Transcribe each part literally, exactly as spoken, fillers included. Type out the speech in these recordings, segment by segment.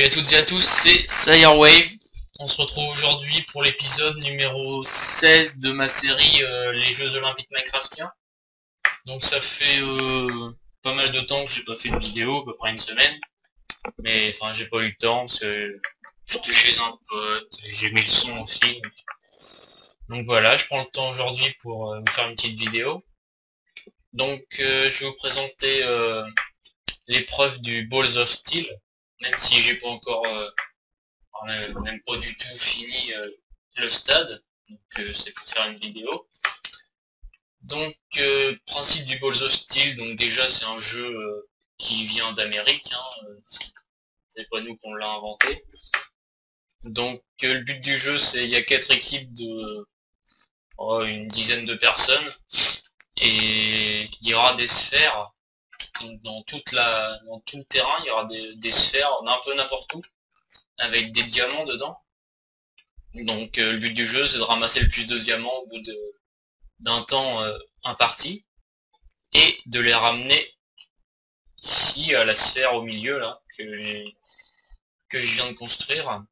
Salut à toutes et à tous, c'est Sirewave. On se retrouve aujourd'hui pour l'épisode numéro seize de ma série euh, Les Jeux Olympiques Minecraftiens. Donc ça fait euh, pas mal de temps que j'ai pas fait de vidéo, à peu près une semaine. Mais enfin j'ai pas eu le temps parce que j'étais chez un pote et j'ai mis le son aussi. Donc voilà, je prends le temps aujourd'hui pour euh, vous faire une petite vidéo. Donc euh, je vais vous présenter euh, l'épreuve du Balls of Steel. Même si j'ai pas encore euh, même, même pas du tout fini euh, le stade, donc euh, c'est pour faire une vidéo. Donc euh, principe du Balls of Steel, donc déjà c'est un jeu euh, qui vient d'Amérique, hein, euh, c'est pas nous qu'on l'a inventé. Donc euh, le but du jeu, c'est il y a quatre équipes de oh, une dizaine de personnes et il y aura des sphères. Donc dans toute la dans tout le terrain, il y aura des, des sphères un peu n'importe où avec des diamants dedans. Donc euh, le but du jeu, c'est de ramasser le plus de diamants au bout de d'un temps euh, imparti et de les ramener ici à la sphère au milieu là que j'ai que je viens de construire.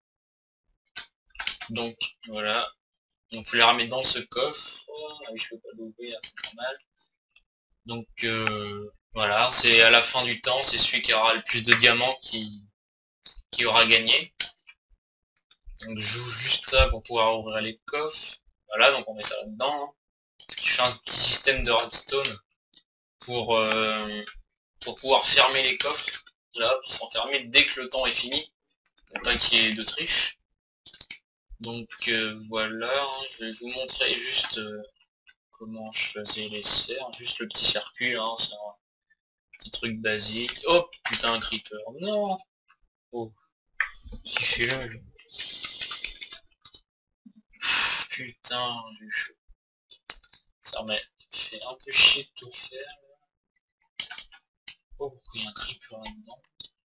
Donc voilà, donc faut les ramener dans ce coffre. Ah oui, je peux pas l'ouvrir, c'est normal. Donc euh, voilà, c'est à la fin du temps, c'est celui qui aura le plus de diamants qui qui aura gagné. Donc je joue juste ça pour pouvoir ouvrir les coffres. Voilà, donc on met ça là-dedans. Hein. Je fais un petit système de redstone pour euh, pour pouvoir fermer les coffres là, qui sont fermés dès que le temps est fini, pour pas qu'il y ait de triche. Donc euh, voilà, hein, je vais vous montrer juste euh, comment je faisais les sphères, juste le petit circuit, hein, c'est un petit truc basique. Oh putain, un creeper, non. Oh, qui fait là, lui. Putain, j'ai eu chaud. Ça m'a fait un peu chier de tout faire. Oh, pourquoi il y a un creeper là-dedans.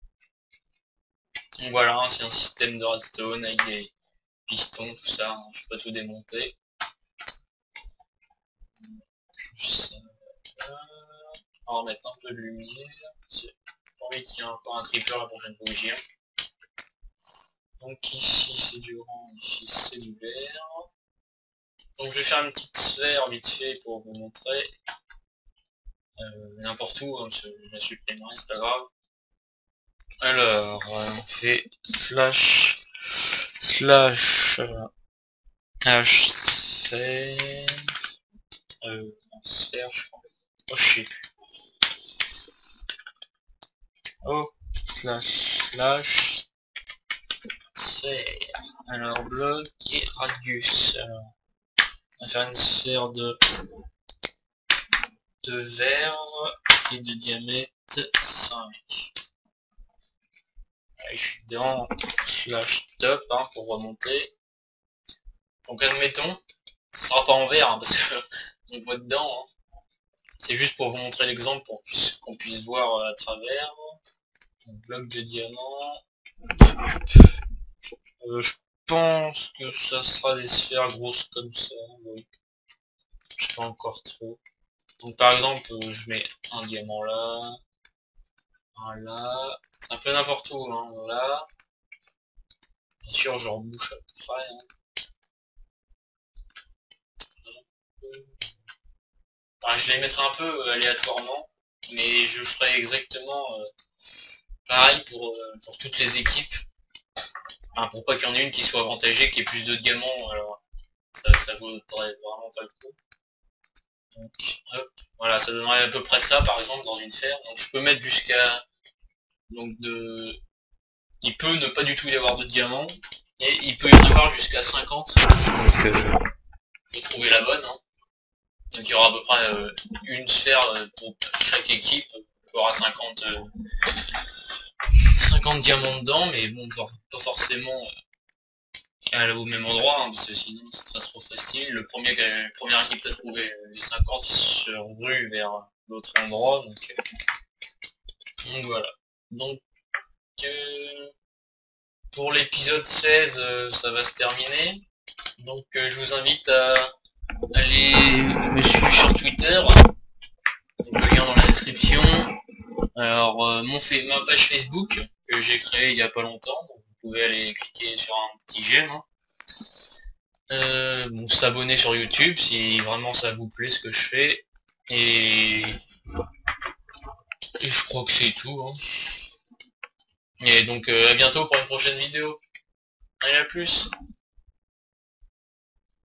Donc voilà, hein, c'est un système de redstone avec des pistons, tout ça, hein, je peux pas tout démonter. Plus, euh, on va remettre un peu de lumière. J'ai pas envie qu'il y ait encore un creeper la prochaine fois que j'y ai. Donc ici c'est du orange, ici c'est du vert. Donc je vais faire une petite sphère vite fait pour vous montrer. Euh, N'importe où, hein, je la supprimerai, c'est pas grave. Alors, euh, on fait slash slash euh, h sphère euh, sphère je crois. Oh je sais plus. Oh slash slash sphère. Alors bloc et radius. Alors, on va faire une sphère de de verre et de diamètre cinq. Allez, je suis dedans, slash top hein, pour remonter. Donc admettons, ce sera pas en vert hein, parce que on voit dedans. Hein. C'est juste pour vous montrer l'exemple pour qu'on puisse voir euh, à travers. Un bloc de diamant. Euh, je pense que ça sera des sphères grosses comme ça. Oui. Je sais pas encore trop. Donc par exemple, euh, je mets un diamant là. Un là. C'est un peu n'importe où. Hein, là. Bien sûr, je rebouche à peu près. Hein. Enfin, je les mettrai un peu euh, aléatoirement. Mais je ferai exactement euh, pareil pour, euh, pour toutes les équipes. Enfin, pour pas qu'il y en ait une qui soit avantagée, qui ait plus de diamants, alors ça, ça vaudrait vraiment pas le coup. Donc, hop, voilà, ça donnerait à peu près ça par exemple dans une sphère. Donc je peux mettre jusqu'à donc de il peut ne pas du tout y avoir de diamants et il peut y en avoir jusqu'à cinquante. Donc euh, faut trouver la bonne. Hein. Donc il y aura à peu près euh, une sphère euh, pour chaque équipe qui aura cinquante euh, cinquante diamants dedans, mais bon pas forcément euh, aller au même endroit, hein, parce que sinon c'est très trop facile. Le premier, la première équipe à trouver les cinquante il se rue vers l'autre endroit, donc, euh, donc voilà. Donc euh, pour l'épisode seize, euh, ça va se terminer. Donc euh, je vous invite à aller me suivre sur Twitter. Donc, le lien dans la description. Alors euh, mon fait, ma page Facebook, que que j'ai créé il y a pas longtemps, donc vous pouvez aller cliquer sur un petit j'aime. Hein. Euh, bon, s'abonner sur YouTube si vraiment ça vous plaît ce que je fais. Et, et je crois que c'est tout. Hein. Et donc euh, à bientôt pour une prochaine vidéo. Allez, à plus.